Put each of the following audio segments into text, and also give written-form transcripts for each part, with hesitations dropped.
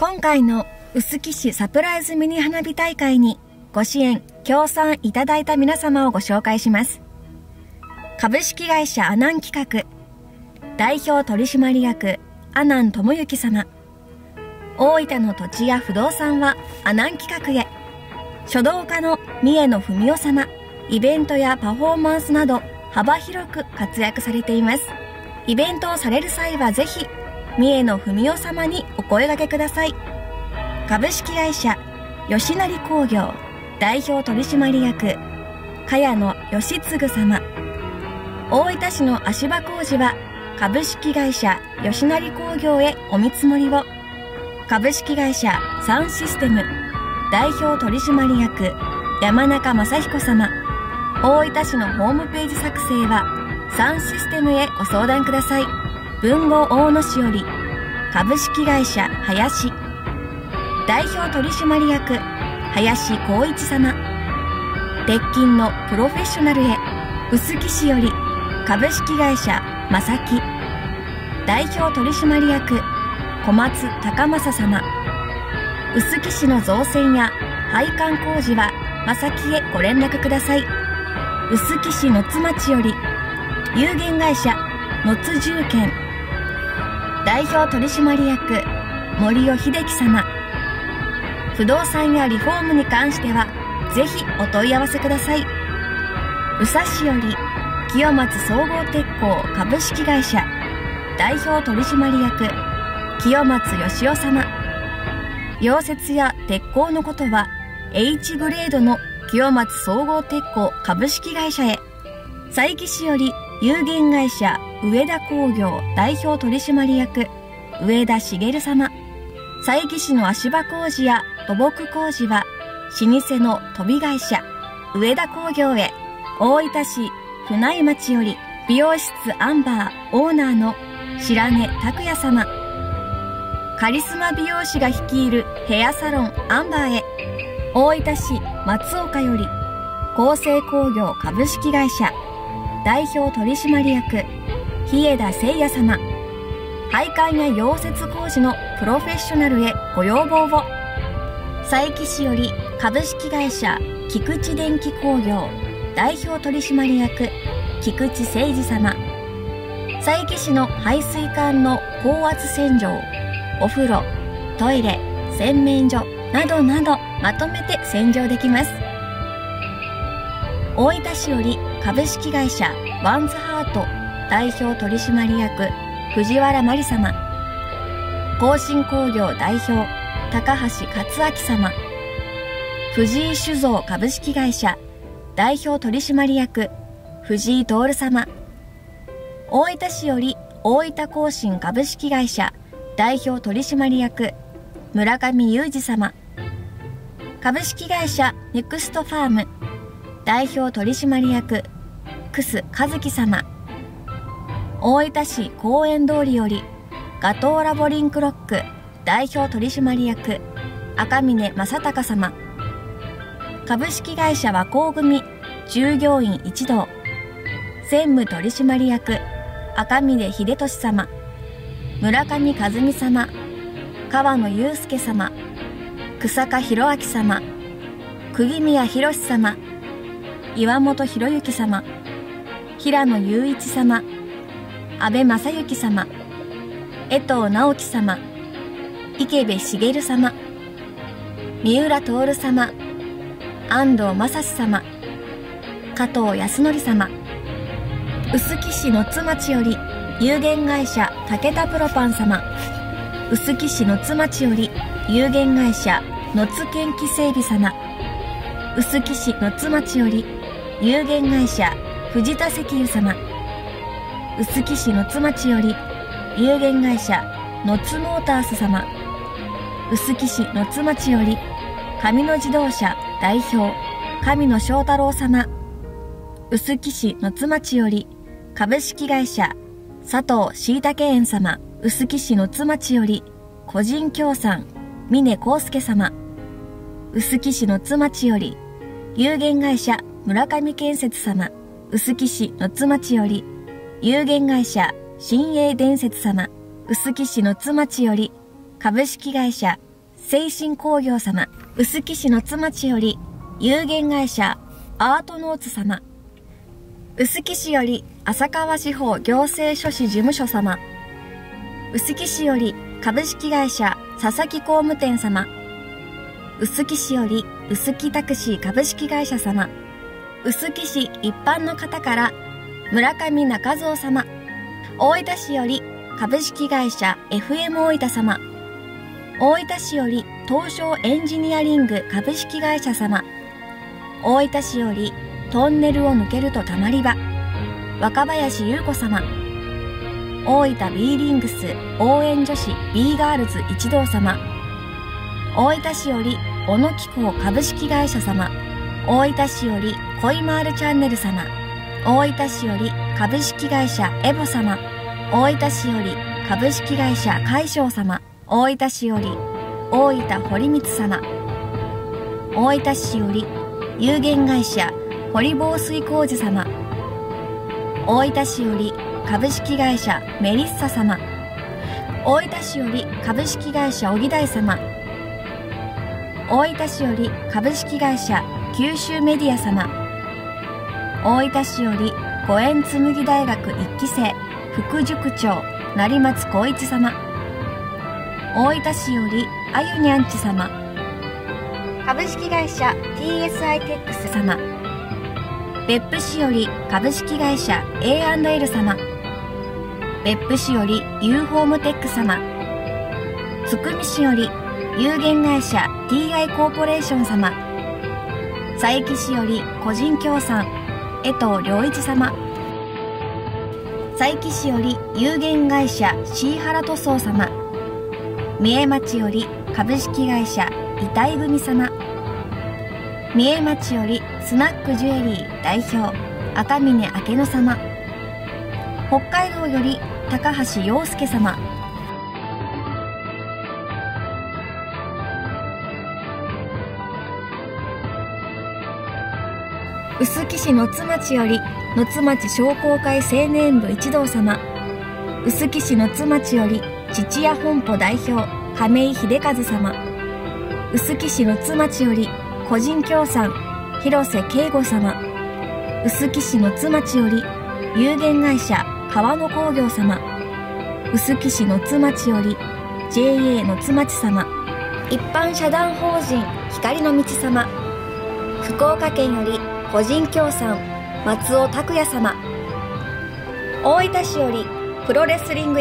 今回の臼杵市サプライズミニ花火大会にご支援、協賛いただいた皆様をご紹介します。株式会社阿南企画代表取締役阿南智之様。大分の土地や不動産は阿南企画へ。書道家の三重野文夫様。イベントやパフォーマンスなど幅広く活躍されています。イベントをされる際はぜひ三重野文夫様にお声掛けください。株式会社吉成工業代表取締役茅野義嗣様。大分市の足場工事は株式会社吉成工業へお見積もりを。株式会社サンシステム代表取締役山中正彦様。大分市のホームページ作成はサンシステムへご相談ください。豊後大野市より株式会社林代表取締役林光一様。鉄筋のプロフェッショナルへ臼杵市より株式会社正木代表取締役小松高正様。臼杵市の造船や配管工事は正木へご連絡ください。臼杵市野津町より有限会社野津重建代表取締役森尾秀樹様。不動産やリフォームに関してはぜひお問い合わせください。宇佐市より清松総合鉄工株式会社代表取締役清松義雄様。溶接や鉄鋼のことは H グレードの清松総合鉄工株式会社へ。佐伯市より有限会社上田工業代表取締役上田茂様。佐伯市の足場工事や土木工事は老舗の飛び会社上田工業へ。大分市船井町より美容室アンバーオーナーの白根拓也様。カリスマ美容師が率いるヘアサロンアンバーへ。大分市松岡より厚生工業株式会社代表取締役日枝誠也様。配管や溶接工事のプロフェッショナルへご要望を。佐伯市より株式会社菊池電気工業代表取締役菊池誠二様。佐伯市の排水管の高圧洗浄、お風呂、トイレ、洗面所などなどまとめて洗浄できます。大分市より株式会社ワンズハート代表取締役藤原真理様。興信工業代表高橋克明様。藤井酒造株式会社代表取締役藤井徹様。大分市より大分興信株式会社代表取締役村上裕二様。株式会社ネクストファーム代表取締役楠和樹様。大分市公園通りよりガトーラボリンクロック代表取締役赤嶺正隆様。株式会社和光組従業員一同専務取締役赤嶺秀俊様。村上和美様。川野祐介様。草加博明様。釘宮博様。岩本博之様。平野雄一様。安倍正幸様。江藤直樹様。池部茂様。三浦徹様。安藤正史様。加藤康則様。臼杵市野津町より有限会社武田プロパン様。臼杵市野津町より有限会社野津建機整備様。臼杵市野津町より有限会社藤田石油様。臼杵市野津町より有限会社野津モータース様。臼杵市野津町より上野自動車代表上野翔太郎様。臼杵市野津町より株式会社佐藤椎茸園様。臼杵市野津町より個人協賛峰康介様。臼杵市野津町より有限会社村上建設様。臼杵市野津町より有限会社新栄伝説様。臼杵市野津町より株式会社精神工業様、臼杵市の妻地より有限会社アートノーツ様、臼杵市より浅川司法行政書士事務所様、臼杵市より株式会社佐々木工務店様、臼杵市より臼杵タクシー株式会社様、臼杵市一般の方から村上中蔵様、大分市より株式会社 FM 大分様、大分市より東証エンジニアリング株式会社様、大分市よりトンネルを抜けるとたまり場若林優子様、大分 B リングス応援女子 B ガールズ一同様、大分市より小野機構株式会社様、大分市より恋マールチャンネル様、大分市より株式会社エボ様、大分市より株式会社海翔様、大分市より大分堀光様、大分市より有限会社堀防水工事様、大分市より株式会社メリッサ様、大分市より株式会社小木大様、大分市より株式会社九州メディア様、大分市より五円紬大学1期生副塾長成松光一様、大分市よりあゆにゃんち様、株式会社 TSI テックス様、別府市より株式会社 A&L 様、別府市より U ホームテック様、津久見市より有限会社 TI コーポレーション様、佐伯市より個人協賛江藤良一様、佐伯市より有限会社シーハラ塗装様、三重町より株式会社遺体組様、三重町よりスナックジュエリー代表赤嶺明乃様、北海道より高橋洋介様、臼杵市野津町より野津町商工会青年部一同様、臼杵市野津町より父屋本舗代表亀井秀和様、臼杵市野津町より個人協賛広瀬慶吾様、臼杵市野津町より有限会社川野工業様、臼杵市野津町より JA 野津町様、一般社団法人光の道様、福岡県より個人協賛松尾拓也様、大分市よりプロレスリング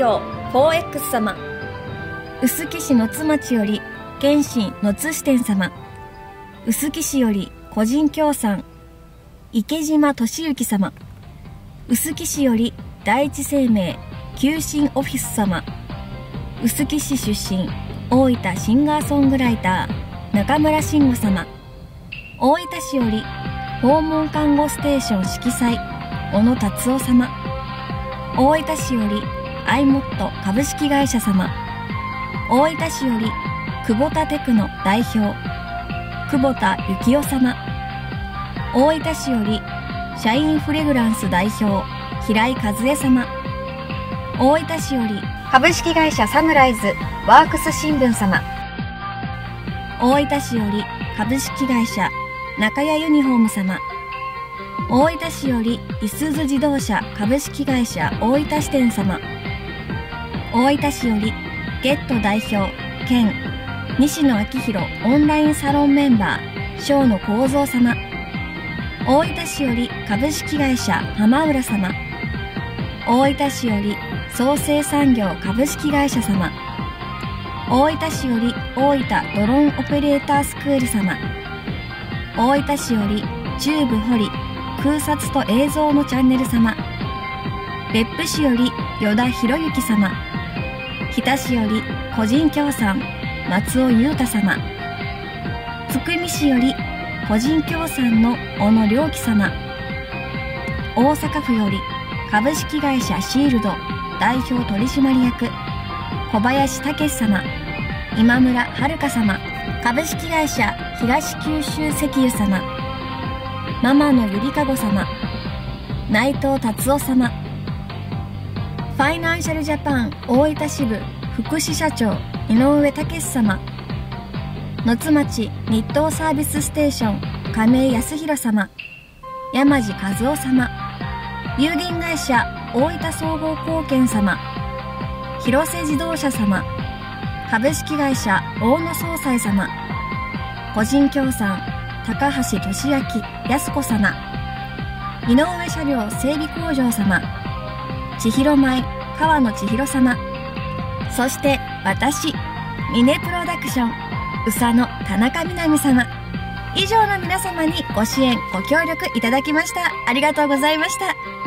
FTO4X 様、臼杵市野津町より謙信野津支店様、臼杵市より個人協賛池島俊之様、臼杵市より第一生命求心オフィス様、臼杵市出身大分シンガーソングライター中村慎吾様、大分市より訪問看護ステーション色彩小野達夫様、大分市よりアイモット株式会社様、大分市より久保田テクノ代表久保田幸雄様、大分市よりシャインフレグランス代表平井和恵様、大分市より株式会社サムライズワークス新聞様、大分市より株式会社中谷ユニフォーム様、大分市よりいすゞ自動車株式会社大分支店様、大分市よりゲット代表兼西野昭弘オンラインサロンメンバー正野幸三様、大分市より株式会社浜浦様、大分市より創生産業株式会社様、大分市より大分ドローンオペレータースクール様、大分市よりチューブ堀空撮と映像のチャンネル様、別府市より依田博之様、日田市より個人協賛松尾裕太様、津久見市より個人協賛の小野良樹様、大阪府より株式会社シールド代表取締役小林武様、今村遥様、株式会社東九州石油様、ママのゆりかご様、内藤達夫様、ファイナンシャルジャパン大分支部副支社長井上武様、 野津町日東サービスステーション亀井康弘様、山地和夫様、郵便会社大分総合貢献様、広瀬自動車様、株式会社大野総裁様、個人協賛高橋俊明康子様、井上車両整備工場様、千尋米川野千尋様、そして私ミネプロダクション宇佐野田中みな実様、以上の皆様にご支援ご協力いただきました。ありがとうございました。